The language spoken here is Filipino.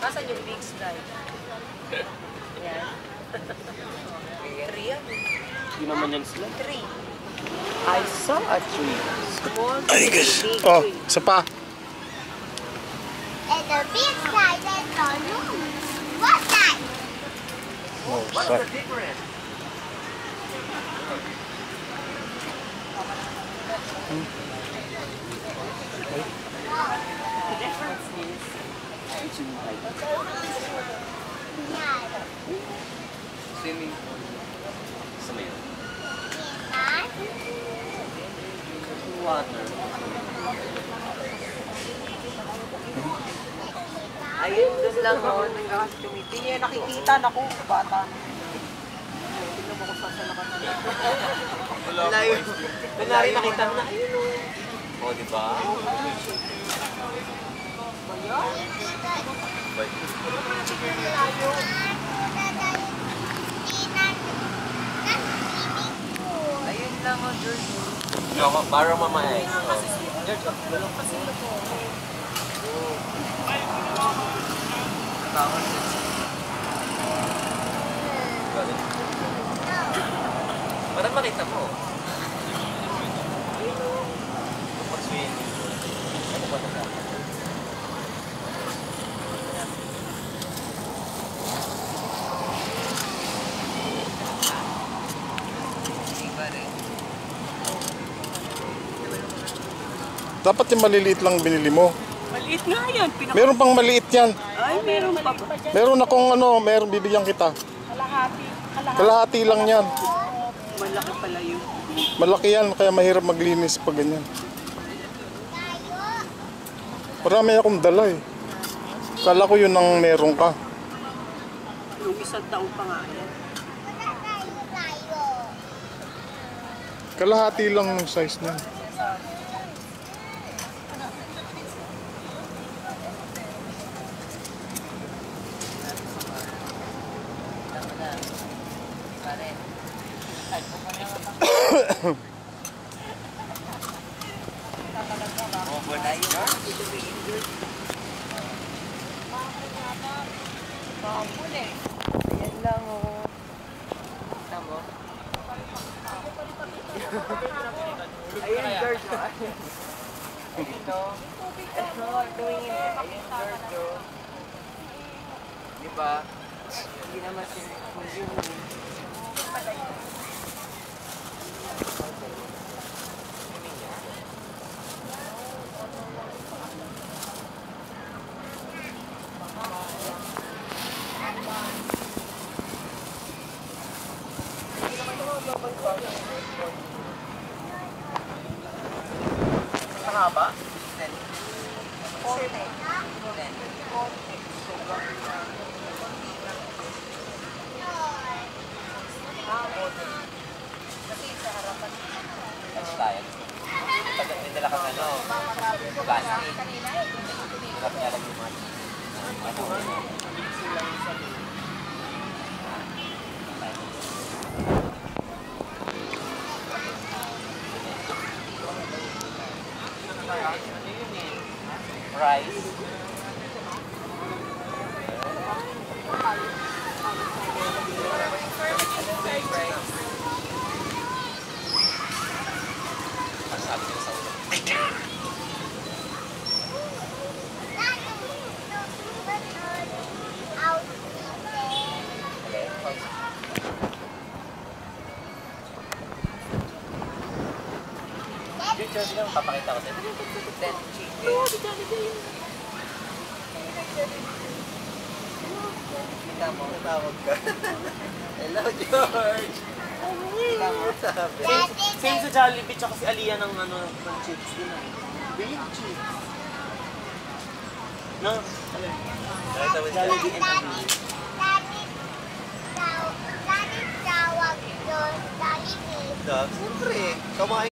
Asan yung big slide? Yan. 3 yan. Hindi naman yan sila. 3. I saw a tree. Small, Ay, guys. big, Oh, tree. isa pa. And the big slide and the room. What slide? Oh, What's sorry. the difference? The difference is swimming pool. Sa mayo. Water. Ayun, doon lang ako. Kasi tumitingin. Nakikita na ko. Bata. Tingnan mo kung saan sa lakas na. Wala yun. Kunwari nakita mo na. Ayun o. O, diba? Ayun lang o, George. Para mamaya. George, gulong kasi. Para makita mo. Pag-swing. Ano ba ito? Dapat yung maliliit lang binili mo. Maliit nga yan. Meron pang maliit yan. Ay, meron pa ba? Meron akong meron bibigyan kita. Kalahati lang yan. Malaki pala yun. Malaki yan, kaya mahirap maglinis pag ganyan. Marami akong dala eh. Kala ko yun ang meron ka. Yung isang taon pa nga yan. Kalahati lang yung size niya. Ayan lang o. Tama. Ayun, George. Ito. Ito, tumingin. Ayun, George. Diba? Hindi naman sinunod. Haba? 10. 40. 10. Kasi sa harapan. Ano tayo? Pag nila kang plastic. Hirap niya lang yung mga rice. Masabi niya sa ulo. Picture sila, papakita ko sa'yo. Then, chicken. Kita mo, tawag ka. Hello, George! Kita mo, sabi. Same sa Jollibee tsaka si Aliyah ng chips din. Big chips. No? Jollibee and Aliyah. Daddy tawag doon, Jollibee. Siyempre, kumain.